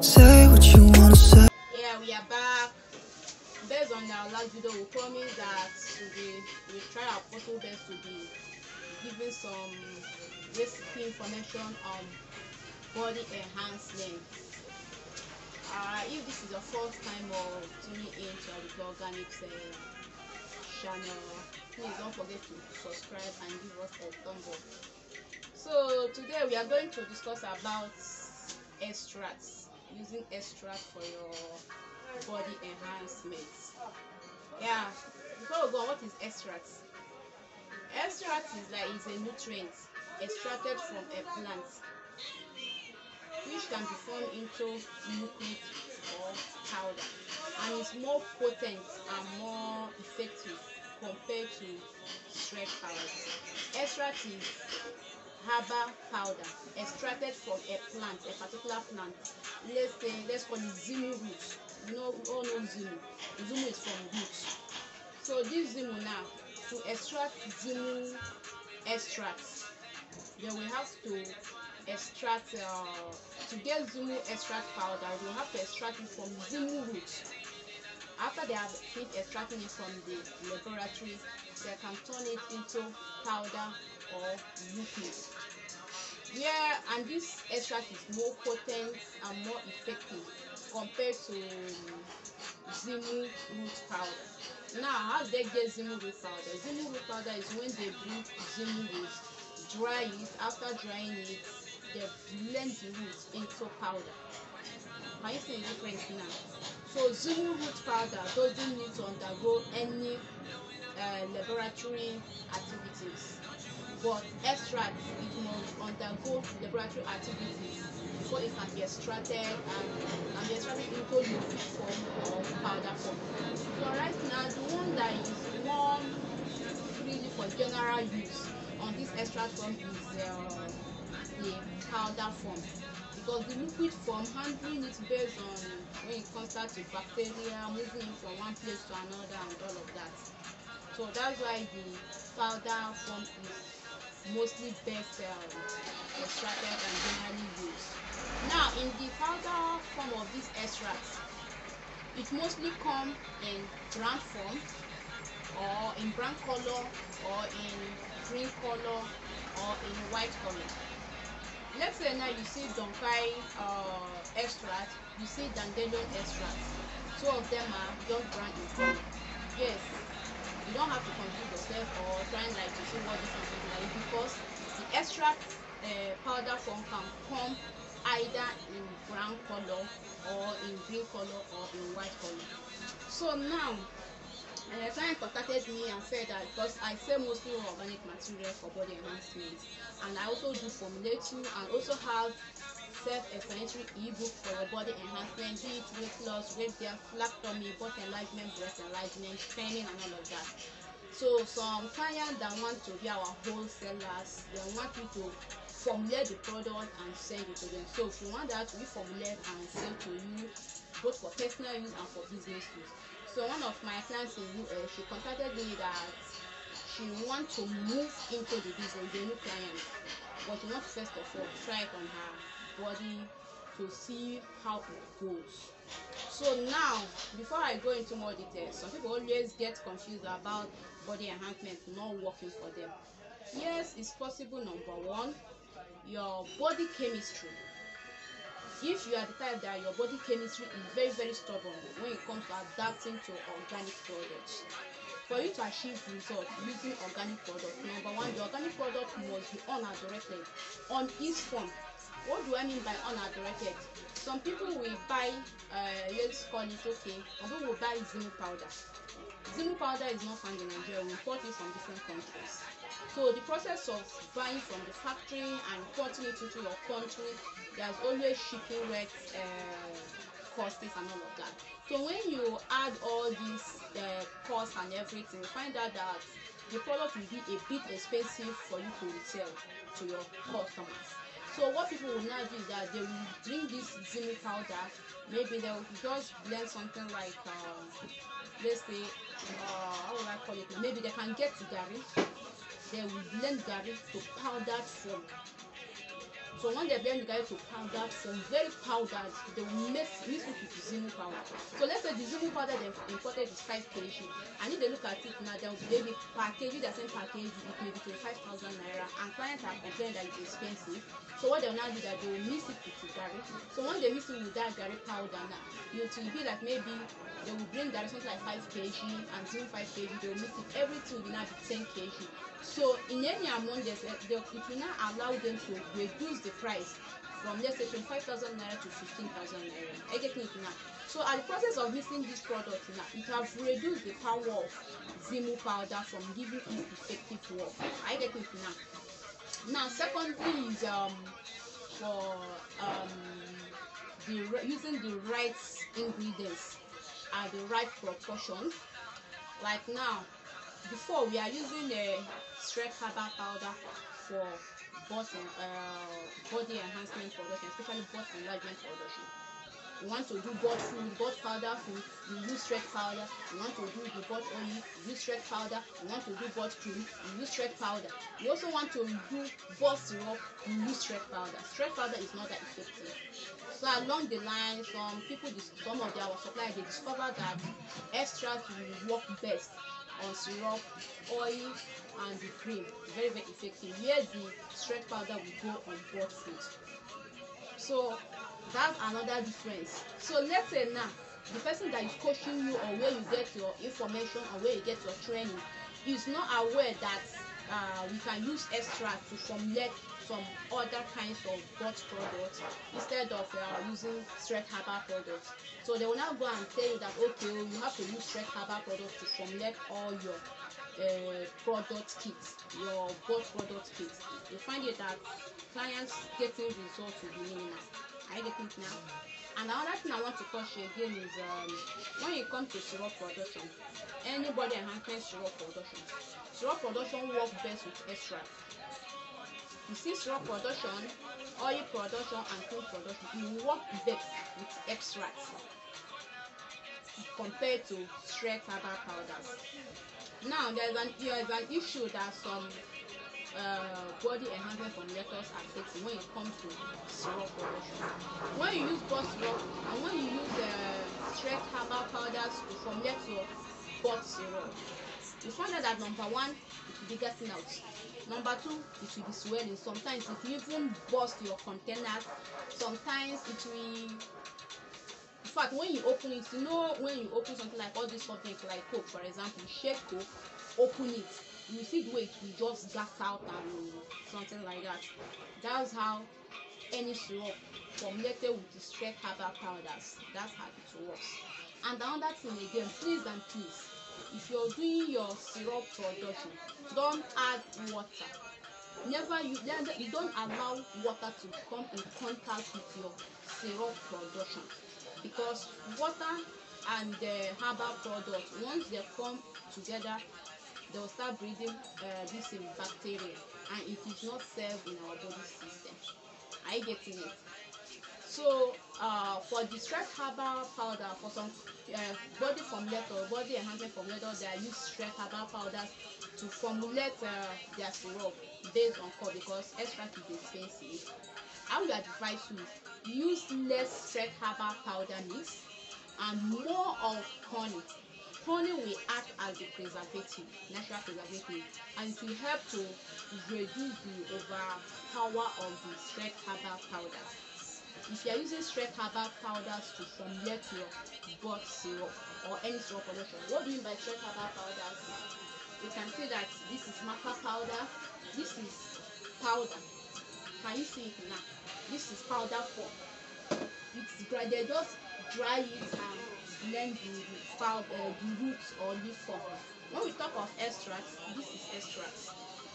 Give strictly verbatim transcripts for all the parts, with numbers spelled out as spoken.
Say what you wanna say. Yeah, we are back. Based on our last video, we promised that we we try our possible best to be giving some recipe information on body enhancement. Uh, if this is your first time of tuning in to our Organics uh, channel, please don't forget to subscribe and give us a thumbs up. So today we are going to discuss about extracts, using extract for your body enhancement. Yeah, before we go on, what is extract? Extract is like is a nutrient extracted from a plant, which can be formed into liquid or powder, and is more potent and more effective compared to straight powder. Extract is herbal powder extracted from a plant, a particular plant. Let's say, let's call it zimu root. You know, we all know zimu. Zimu is from roots. So this zimu now, to extract zimu extracts, then we have to extract, uh, to get zimu extract powder, we have to extract it from zimu roots. After they have finished extracting it from the laboratory, they can turn it into powder or liquid. Yeah, and this extract is more potent and more effective compared to zimu root powder. Now, how do they get zimu root powder? Zimu root powder is when they bring zimu root, dry it. After drying it, they blend the root into powder. Can you see the difference now? So zimu root powder doesn't need to undergo any uh, laboratory activities, but extract, it must undergo laboratory activities before it can be extracted and, and be extracted into liquid form or powder form. So right now, the one that is more freely for general use on this extract form is uh, the powder form, because the liquid form, handling it based on when it comes to bacteria, moving it from one place to another and all of that. So that's why the powder form is mostly best um, extracted and generally used. Now, in the powder form of this extract, it mostly comes in brown form, or in brown color, or in green color, or in white color. Let's say now you see donkai uh, extract, you see dandelion extract. Two of them are just brown in color. Yes, you don't have to confuse yourself or trying like to see what difference is like, because the extract uh, powder form can come either in brown color or in green color or in white color. So now, a client contacted me and said that because I sell mostly organic material for body enhancement, and I also do formulating and also have self-explanatory ebook for your body enhancement, be it weight loss, weight gain, flat tummy, butt enlargement, breast enlargement, training, and all of that. So some clients that want to be our wholesalers, they want me to formulate the product and send it to them. So if you want that, we formulate and sell to you, both for personal use and for business use. So one of my clients in U S, she contacted me that she wants to move into the business, the new client, but she wants first of all try it on her body to see how it goes. So now, before I go into more details, some people always get confused about body enhancement not working for them. Yes, it's possible. Number one, your body chemistry. If you are the type that your body chemistry is very very stubborn when it comes to adapting to organic products, for you to achieve results using organic products, number one, the organic product must be unadulterated on its form. What do I mean by unadulterated? Some people will buy, uh, let's call it okay, some people will buy zimu powder. Zimu powder is not found in Nigeria, we import it from different countries. So the process of buying from the factory and importing it into your country, there's always shipping rates, uh, costs and all of that. So when you add all these uh, costs and everything, you find out that the product will be a bit expensive for you to sell to your customers. So what people will now do is that they will bring this zimu powder. Maybe they will just blend something like, uh, let's say, uh, how would I call it? Maybe they can get gari. They will blend gari to powdered form. So when they blend the garlic to powder, from very powdered, they will mix mix it with Zimu powder. So let's say the Zimu powder they've imported is five kilograms, and if they look at it now, they'll be packaged, the same package, it may be twenty-five thousand naira, and clients are complaining that it's expensive. So what they'll now do that they will mix it with the garlic. So when they mix it with that garlic powder now, it will be like maybe they will bring garlic something like five kilograms and Zimu five kilograms. They will mix it, everything will now be ten kilograms. So in any amount, they, they, it will now allow them to reduce the price from, let's say, twenty-five thousand naira to fifteen thousand naira. I get it now. So at the process of mixing this product now, it has reduced the power of Zimu powder from giving it effective work. I get it now. Now, secondly is um for um the using the right ingredients at the right proportion. Like now, before we are using a straight herbal powder for both uh, body enhancement production, especially both enlargement production. You want to do both food, both powder food, you use straight powder. You want to do the both oil, you use straight powder. You want to do both cream, you use straight powder. You also want to do both syrup, you use straight powder. Straight powder is not that effective. So along the line, some people, some of their suppliers, they discover that extract will work best on syrup, oil, and the cream. Very, very effective. Where the straight powder will go on both food. So that's another difference. So let's say now the person that is coaching you, or where you get your information, or where you get your training, is not aware that uh, we can use extract to formulate some other kinds of bot products instead of uh, using straight herbal products. So they will now go and tell you that, okay, you have to use straight herbal products to formulate all your uh, product kits, your bot product kits. You find it that clients getting results will be minimal. I get it now. And another thing I want to touch again is um, when it comes to syrup production, anybody enhancement syrup production, syrup production works best with extract. You see, syrup production, oil production, and cream production, you work best with extracts compared to straight herbal powders. Now there's an there's an issue that some uh, body enhancement formulators are facing when it comes to syrup production. When you use both syrup and when you use uh, straight herbal powders to formulate your both syrup, you find out that number one, it will be getting out. Number two, it will be swelling. Sometimes it will even burst your containers. Sometimes it will. In fact, when you open it, you know, when you open something like all these soft drinks, like Coke, for example, shake Coke, open it, you see the way it will just gas out and something like that. That's how any syrup formulated with the straight herbal powders, that's how it works. And another thing again, please and please, if you're doing your syrup production, don't add water. Never you, you don't allow water to come in contact with your syrup production, because water and the herbal product, once they come together, they will start breeding uh, this in bacteria, and it is not safe in our body system. Are you getting it? So uh, for the straight herbal powder, for some uh, body formulator, body enhancement formulator, they use straight herbal powders to formulate uh, their syrup based on cost, because extract is expensive. How we advise you, use less straight herbal powder mix and more of honey. Honey will act as a preservative, natural preservative, and it will help to reduce the overpower of the straight herbal powders. If you are using straight herbal powders to formulate your bot syrup or any syrup production, what do you mean by straight herbal powders? You can see that this is maca powder, this is powder. Can you see it now? This is powder form. It's dry, they just dry it and blend the, powder, uh, the roots or leaf form. When we talk of extracts, this is extracts.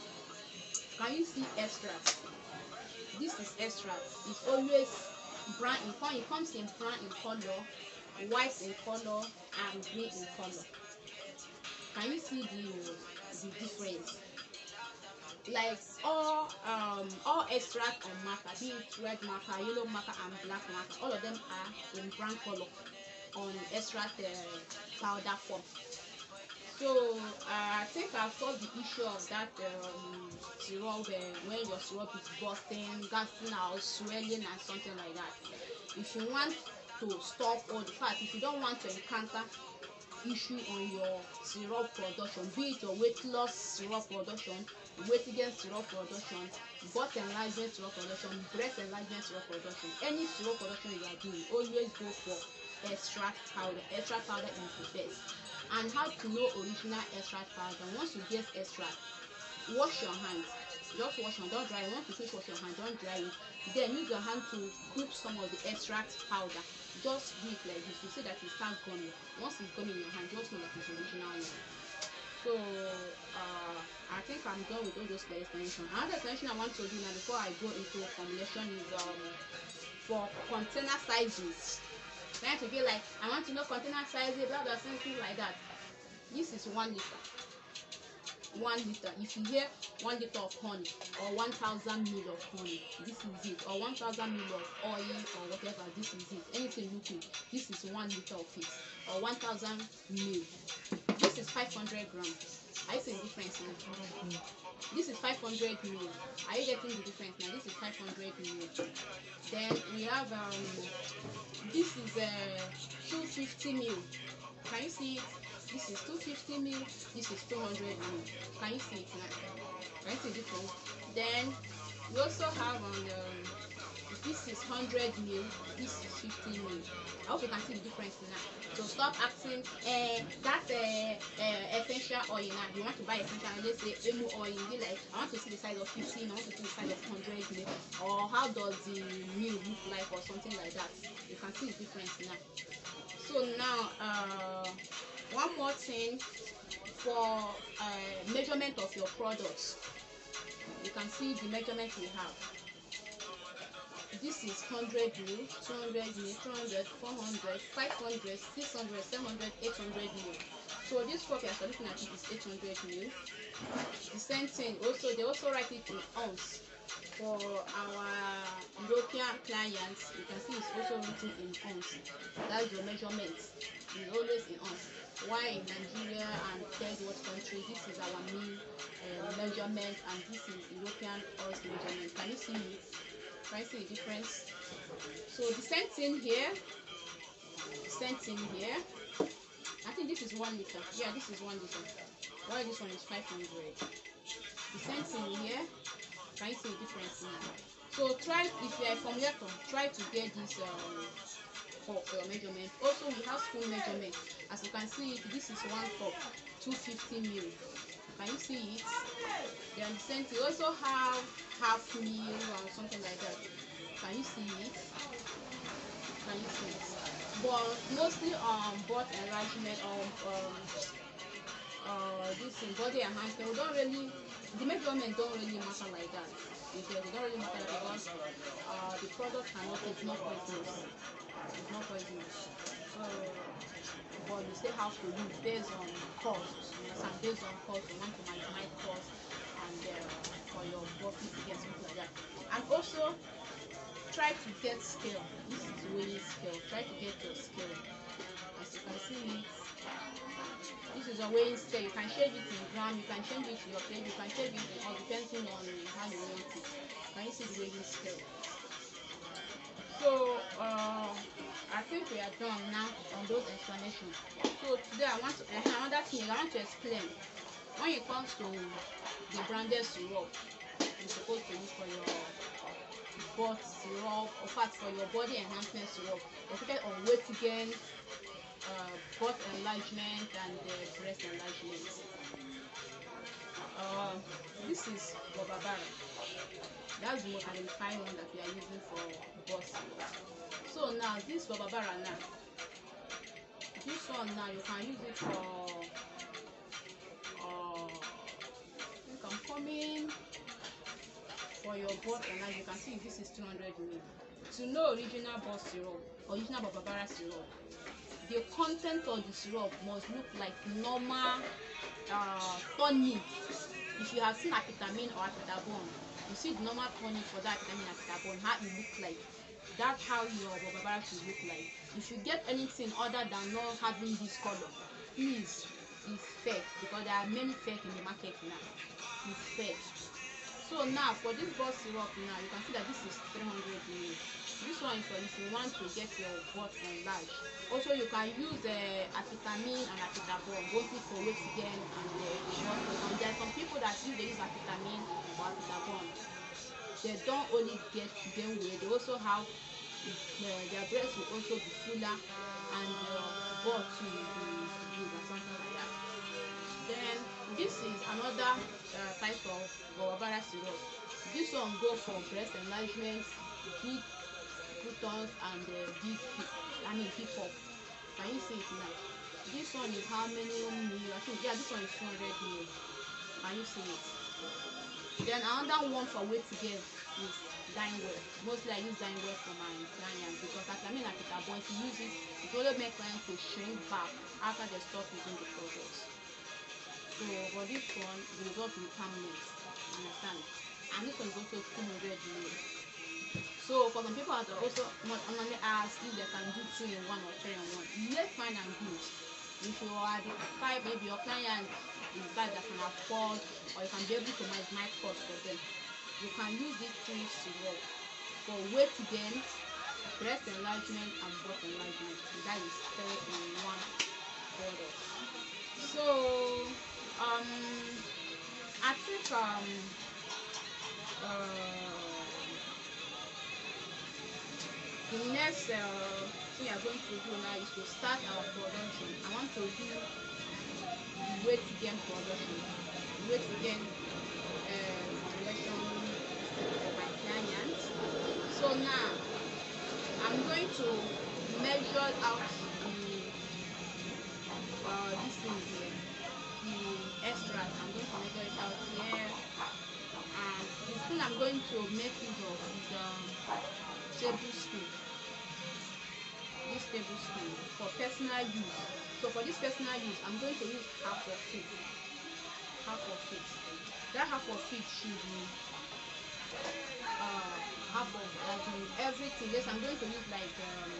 Can you see extracts? This is extracts. It's always brown in color. It comes in brown in color, white in color, and green in color. Can you see the the difference? Like all um all extract on marker, be it red marker, yellow marker, and black marker, all of them are in brown color on extract uh, powder form. So uh, I think I've solved the issue of that um, syrup uh, when your syrup is busting, gassing out, swelling, and something like that. If you want to stop all the fact, if you don't want to encounter issue on your syrup production, be it your weight loss syrup production, weight gain syrup production, butt enlargement syrup production, breast enlargement syrup production, any syrup production you are doing, always go for extract powder. Extract powder is the best. And how to know original extract powder? Once you get extract, wash your hands. Just wash them, don't dry it. Once you finish wash your hand, don't dry it. Then use your hand to scoop some of the extract powder. Just do it like this. You see that it starts gummy. Once it's gummy in your hand, just know that it's original one. So uh, I think I'm done with all those explanation. Another explanation I want to do now before I go into formulation is um for container sizes. Trying to be like, I want to know container sizes, blah blah, something like that. This is one liter. One liter. If you hear one liter of honey or one thousand ml of honey, this is it. Or one thousand ml of oil or whatever, this is it. Anything liquid, this is one liter of it. Or one thousand ml. This is five hundred grams. Are you seeing the difference now? This is five hundred ml. Are you getting the difference now? This is five hundred ml. Then we have um this is uh two fifty ml. Can you see it? This is two fifty ml. This is two hundred ml. Can you see it now? Can you see the difference? Then we also have on um, this is one hundred ml. This is fifty ml. I hope you can see the difference now. So stop asking uh, that uh, uh, essential oil now. You want to buy essential oil, let's say emu oil. Be like, I want to see the size of fifteen. I want to see the size of one hundred ml. Or how does the meal look like, or something like that. You can see the difference now. So now, uh, one more thing for uh, measurement of your products. You can see the measurement we have. This is one hundred ml, two hundred ml, three hundred, four hundred, five hundred, six hundred, seven hundred, eight hundred ml. So this cup you are looking at it is eight hundred ml. The same thing. Also, they also write it in ounce. For our European clients, you can see it's also written in ounce. That's your measurement. It's always in ounce. Why in Nigeria and third world country, this is our mean uh, measurement, and this is European ounce measurement. Can you see it? Can you see the difference? So the same thing here. The same thing here. I think this is one liter. Yeah, this is one liter. Why this one is five hundred? The same thing here. Can you see the difference now? So try, if you are a formulator, try to get this um, for, for your measurement. Also, we have spoon measurement. As you can see, this is one cup, two hundred fifty ml. Can you see it? Then the same thing. We also have half meal or something like that. Can you see it? Can you see it? But mostly on um, butt enlargement or um, uh, this in body enhancement, we don't really, the measurement don't really matter like that. Because they don't really matter because uh, the product cannot, it's not poisonous. It's not poisonous. So, but you still have to use based on cost. And based on cost, you want to maximize cost and uh, for your body to get something like that. And also, try to get scale. This is weighing scale. Try to get your scale. As you can see, this is a weighing scale. You can change it in gram. You can change it to your plate. You can change it in all depending on how you want it. Can you see the weighing scale? So uh, I think we are done now on those explanations. So today I want to uh, another thing I want to explain. When it comes to the branded syrup, you're supposed to use for your butt syrup, or fat for your body enhancement syrup, located on weight gain, uh, butt enlargement, and uh, breast enlargement. Uh, this is Bobabara. That's the most identifying one that we are using for butt syrup. So now this Bobabara now, this one now you can use it for. Uh, I think I'm coming. For your butt and as you can see, this is two hundred ml. To know original butt syrup, original Bobabara syrup, the content of the syrup must look like normal uh, tonic. If you have seen apitamine or apitabone, you see the normal tonic for that apitamine apitabone, how it looks like. That's how your Bobabara should look like. If you get anything other than not having this color, please is fake, because there are many fake in the market now. It's fake. So now for this bot syrup now, you can see that this is three hundred milliliters. This one is for if you want to get your butt enlarged. Also, you can use uh, amphetamine and amphetamine, both for weight gain and uh, short. And there are some people that use they use amphetamine or amphetamine. They don't only get gain weight, they also have uh, their breasts will also be fuller and their butt will be big or something like that. Then this is another uh, type of guava syrup. This one go for breast enlargement, big buttons and uh, big hip, I mean hip hop. Can you see it now? This one is how many mil? I think yeah, this one is two hundred mil. Can you see it? Then another one for weight gain is dine well. Mostly I use dine well for my clients because as I mean like it, but if you use it, it only make clients to shrink back after they stop using the products. So for this one, the result will come next. Understand? And this one is also two hundred mil. So for some people that are also not only ask if they can do two in one or three in one, let's find and good. If you are the type, maybe your client is that that can afford, or you can be able to maximize cost for them, you can use this three syrup for weight gain, breast enlargement, and butt enlargement. That is three in one product. So um I think um uh the next uh, thing we are going to do now is to start our production. I want to do weight gain production, weight gain uh, formulation for my clients. So now I'm going to measure out the uh, this thing here, the extract. I'm going to measure it out here, and the spoon I'm going to make use of is um, tablespoon. This tablespoon for personal use. So for this personal use, I'm going to use half of it. Half of it. That half of it should be uh, half of um, everything. Yes, I'm going to use like um,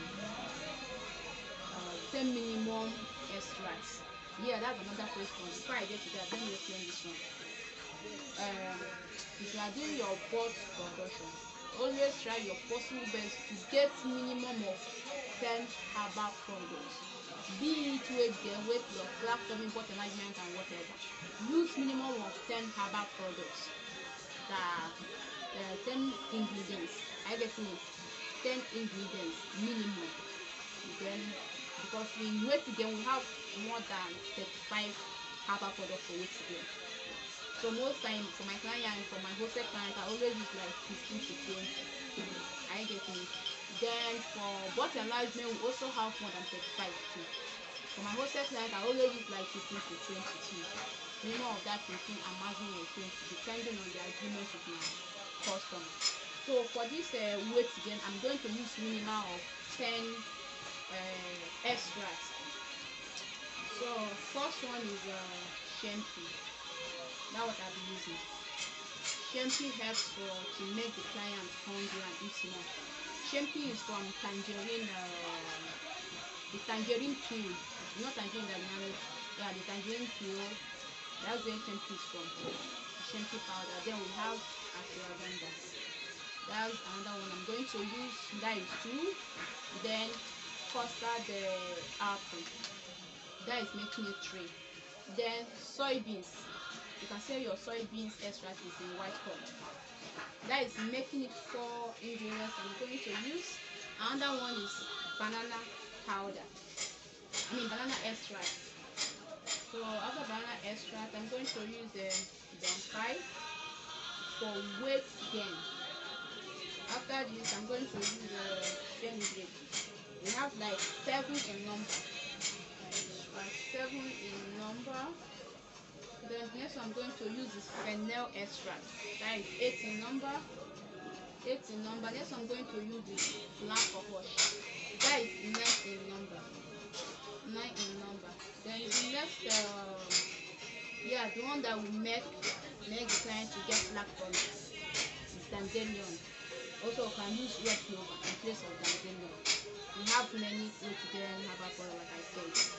uh, ten minimum extracts. Yeah, that's another question. Before I get to that, let me explain this one. Um, if you are doing your butt production, always try your possible best to get minimum of ten herbal products. Be it weight gain, weight loss, black tummy, butt enlargement, and whatever. Use minimum of ten herbal products. That uh, ten ingredients. I get me ten ingredients minimum. Then because in weight gain we have more than thirty-five herbal products for weight gain. So most time for my client, for my wholesale client, I always use like fifteen to twenty. I get it. Then for butt enlargement, we also have more than thirty-five too. For my wholesale client, I always use like fifteen to twenty too. Minimum of that fifteen and maximum of twenty, depending on the agreement with my customer. So for this uh, weight gain, I'm going to use minimum of ten uh, extracts. So first one is uh, shampoo. That's what I'll be using. Shampoo helps for to make the client hungry and eat more. Shampoo is from tangerine, uh, the tangerine peel. Not tangerine that we yeah, the tangerine peel. That's where shampoo is from. The shampoo powder. Then we have ashwagandha. That's another one I'm going to use. That is two. Then custard uh, apple. That is making it three. Then soybeans. You can say your soybeans extract is in white color. That is making it four ingredients I'm going to use. Another one is banana powder. I mean banana extract. So after banana extract, I'm going to use the Enquiries for weight gain. After this, I'm going to use the fenugreek. We have like seven in number. Like seven in number. Then next I'm going to use this fennel extract. That is eight in number. Eight in number. Next I'm going to use this black cohosh. That is nine in number. Nine in number. Then the next, uh, yeah, the one that will make make the client to get black tummy is dandelion. Also, can use red clover in place of dandelion. We have many weight gain herbal products, like I said.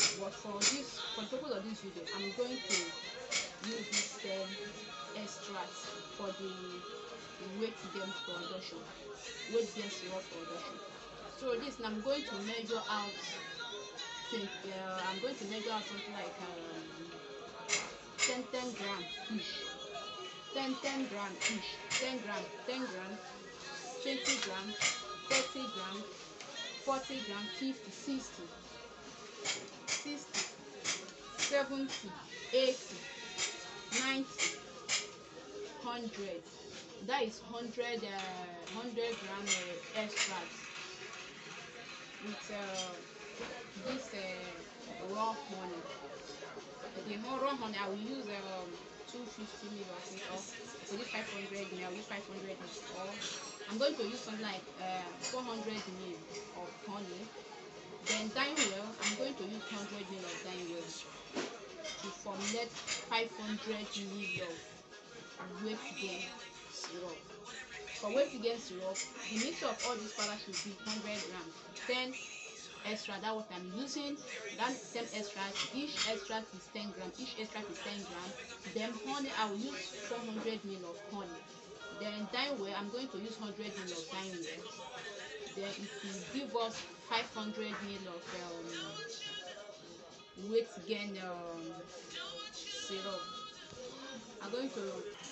But for this, for the purpose of this video, I'm going to use this um, extract for the weight gain production, weight gain syrup production. So this, I'm going to measure out. Think, uh, I'm going to measure out something like um, ten gram each. ten gram each. ten gram, ten gram, twenty gram, thirty gram, forty gram, fifty, sixty, sixty, seventy, eighty, ninety, one hundred. That is one hundred, uh, one hundred gram uh, extract with uh, this uh, raw honey. The raw honey, I will use um, two hundred fifty milliliters of it, or for this five hundred mil, I will use five hundred mil, or I'm going to use something like uh, four hundred mil of honey. Then dyeing well, I'm going to use one hundred mil of dyeing well to formulate five hundred mil of weight gain syrup. For weight gain syrup, the mixture of all these powders should be one hundred grams. ten extra, that's what I'm using. That ten extract, each extract is ten grams. Each extract is ten grams. Then honey, I will use four hundred mil of honey. Then dyeing well, I'm going to use one hundred mil of dyeing well. Then it will give us five hundred mil of um, weight gain um, syrup. I'm going to.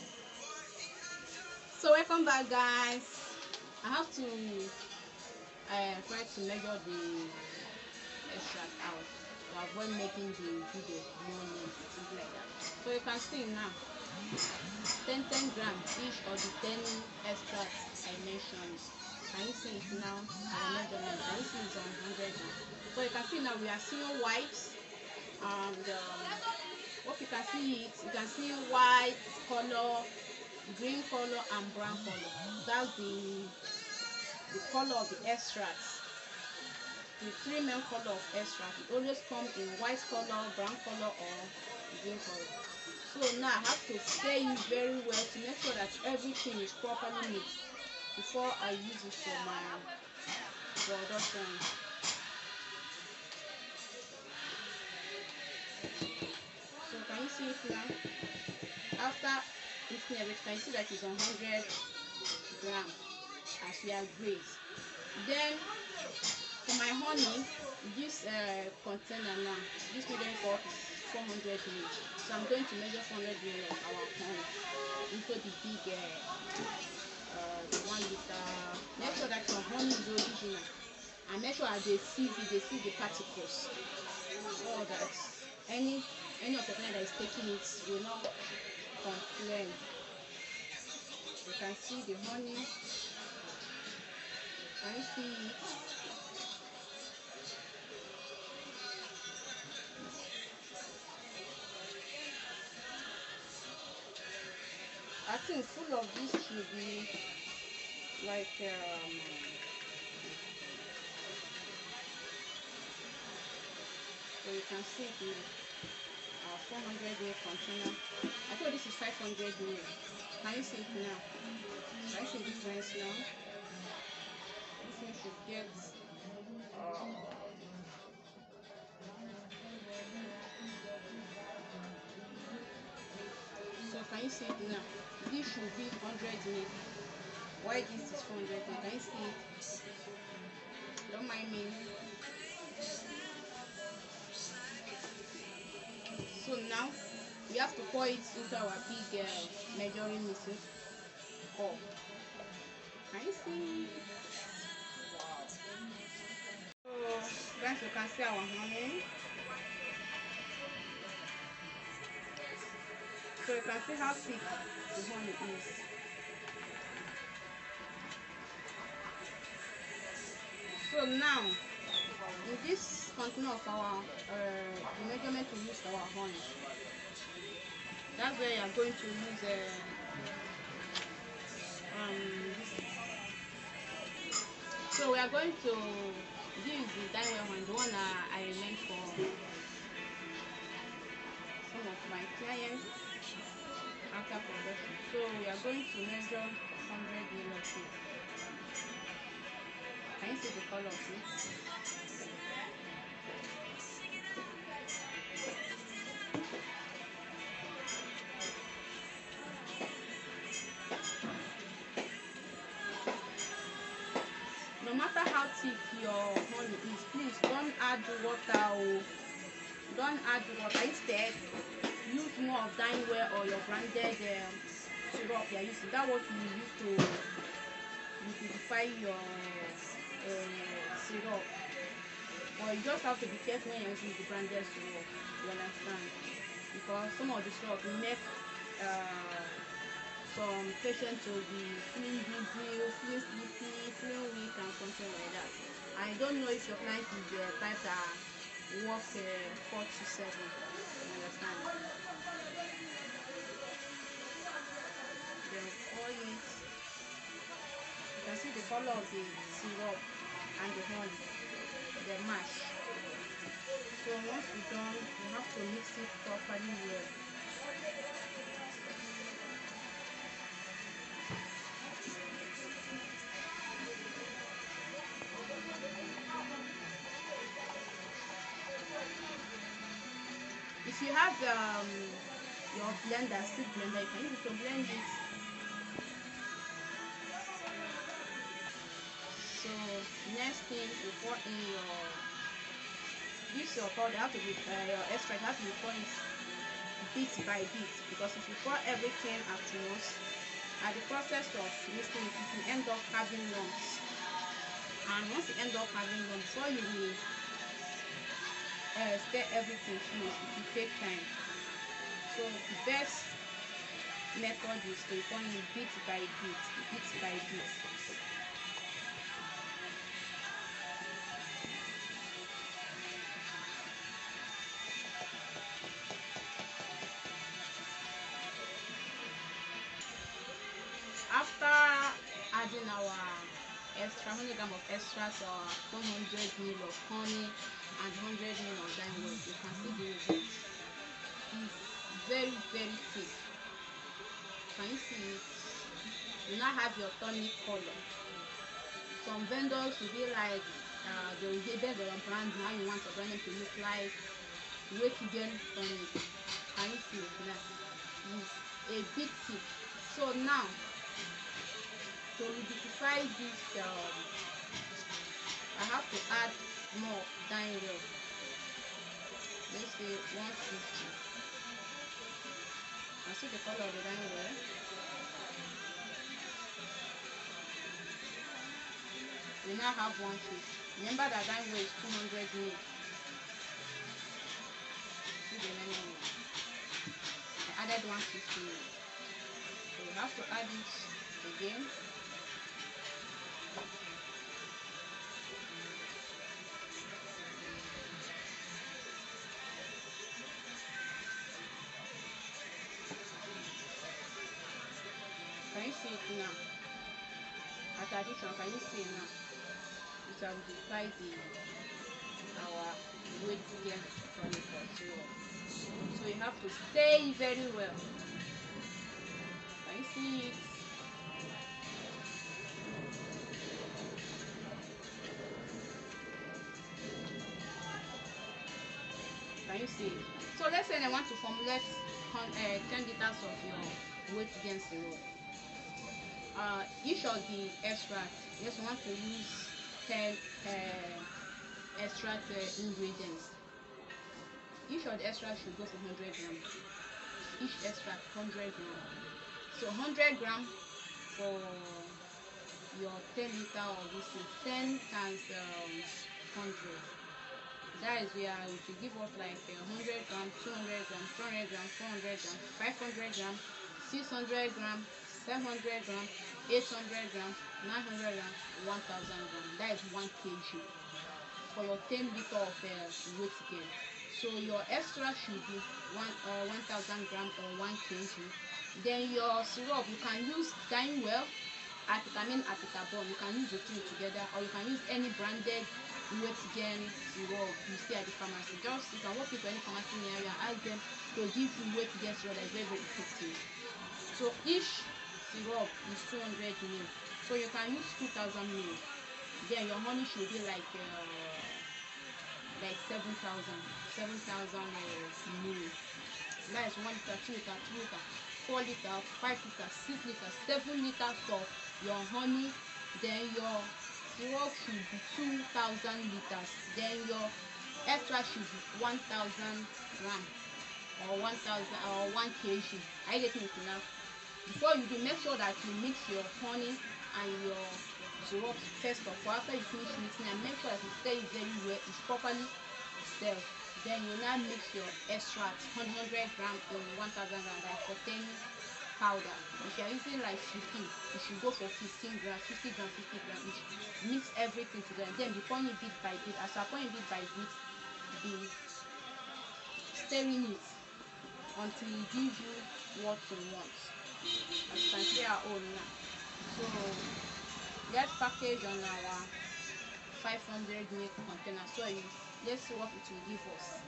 So welcome back, guys. I have to uh, try to measure the extract out to avoid making the video more neat, something like that. So you can see now, ten grams each of the ten extracts I mentioned. Can you see it now? And measurement. Can you see it's on one hundred grams? So you can see now we are seeing white, and um, what you can see it, you can see white color, green color, and brown color. That's the the color of the extracts. The three main color of extract, it always comes in white color, brown color, or green color. So now I have to stir it very well to make sure that everything is properly mixed before I use it for my production. So can you see it now? After mixing everything, can you see that it's on one hundred grams as we agreed. Then for my honey, this uh, container now, this measuring cup is four hundred mil. So I'm going to measure four hundred mil of our honey into the big uh, uh, the one liter. Make sure that your honey is original, and make sure that they see it, they see the particles, so that any any of the plant that is taking it will not complain. You can see the honey. Can you see it? I think full of this should be like um, so you can see the uh, four hundred mil container. I thought this is five hundred mil. Can you see it now? Can you see the difference now? This one should get uh, so can you see it now? This should be one hundred mil. Why this is four hundred mil? Can you see it? Don't mind me. So now we have to pour it into our big uh, measuring mixing cup. Can you see? Wow. So guys, you can see our honey. So you can see how thick the honey is. So now, in this container of our uh, the measurement we use for our honey, that's where you are going to use uh, um, this. So we are going to use the dyeing well one, the one uh, I meant for some of my clients after production. So we are going to measure one hundred mil of it. Can you see the color of it? No matter how thick your honey is, please don't add water or don't add water. Instead, use more of dine well or your branded um, syrup you are using. That's what you use to liquefy your uh, syrup. But you just have to be careful when you're using the branded syrup. You understand? Because some of the syrup make uh, some patients will be feeling dizzy, feeling sleepy, feeling weak, and something like that. I don't know if your client is the type that work uh, four to seven. You understand? Then pour it. You can see the color of the syrup and the honey, the mash. So once you're done, you have to mix it properly well. If you have um, your blender, stick blender, you can use it to blend it. So next thing, you pour in your this your powder have to be uh, your extract have to be poured bit by bit, because if you pour everything at once, at the process of mixing it, you will end up having lumps. And once you end up having lumps, before you will uh, stir everything finish, it will take time. So the best method is to pour in bit by bit, bit by bit. After adding our extra one hundred gram of extra to our one hundred ml of honey and one hundred ml of dine well, you can see the result. It's very very thick. Can you see it? You now have your tonic color. Some vendors will be like uh, they will give them their brand. Now you want your brand to look like weight gain tonic. Can you see it now? It's a bit thick. So now, to liquefy this, um, I have to add more dine well. Let's say one fifty. I see the color of the dine well. We now have one fifty. Remember that dine well is two hundred ml. See the lemon one. I added one fifty ml. So we have to add it again. Can you see it now? At addition, can you see it now? It will apply the our weight gain tonic syrup. So you have to stay very well. Can you see it? Can you see it? So let's say they want to formulate uh, ten liters of your weight gain syrup. Uh, each of the extract, yes, you want to use ten uh, extract uh, ingredients. Each of the extracts should go for one hundred grams. Each extract one hundred grams. So one hundred grams for your ten liter of this is ten times um, one hundred. That is where we should give us like uh, one hundred grams, two hundred grams, three hundred grams, four hundred grams, five hundred grams, six hundred grams, seven hundred grams, eight hundred grams, nine hundred grams, one thousand grams. That is one kilogram for your ten liter of uh, weight gain. So your extra should be one uh, one thousand grams or one kilogram. Then your syrup, you can use dine well, Artitamine, Artitabon. You can use the two together, or you can use any branded weight gain syrup you see at the pharmacy. Just you can walk into any pharmacy near you and ask them to give you weight gain syrup that is very very effective. So each syrup is two hundred ml. So you can use two thousand ml. Then your honey should be like uh, like seven thousand, seven thousand uh, mil. That is one liter, two liter, three liter, four liter, five liter, six liter, seven liters of your honey. Then your syrup should be two thousand liters. Then your extract should be one thousand gram or one thousand or one kg. Are you getting it now? Before you do, make sure that you mix your honey and your syrup first of all. After you finish mixing, and make sure that you stir it very well, it's properly stirred. Then you now mix your extract one hundred gram in one thousand gram, like for ten powder. If you are using like fifty, you should go for fifteen grams, fifty grams, fifty grams each. Mix everything together. Then be pouring bit by bit. As you are pouring bit by bit, be stirring it until it gives you what you want. As you can see our own now. So get package on our five hundred milk container. So you, let's see what it will give us.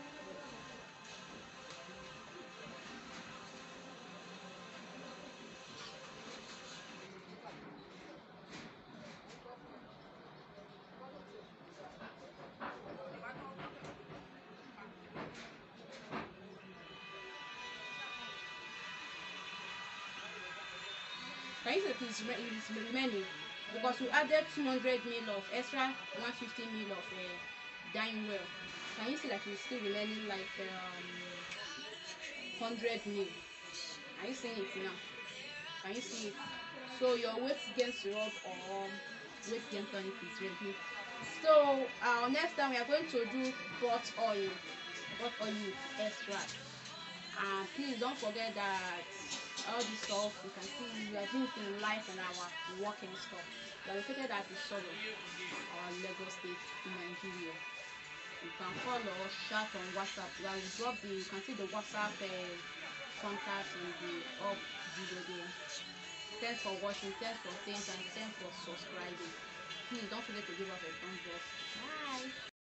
Can you see it is, it is remaining? Because we added two hundred mil of extra, one hundred fifty mil of uh, dyeing well. Can you see that it's still remaining like um, one hundred mil? Are you seeing it now? Can you see it? So your weight gain syrup or weight gain tonic is ready. So uh, next time we are going to do brought oil, brought oil with extract. And please don't forget that all this stuff you can see we are doing it in life and our working stuff. We are located at the Soro, our Lagos State in Nigeria. You can call or chat on WhatsApp. When we drop the, you can see the WhatsApp uh, contact in the up video there. Thanks for watching, thanks for staying, and thanks for subscribing. Please don't forget to give us a thumbs up. Bye.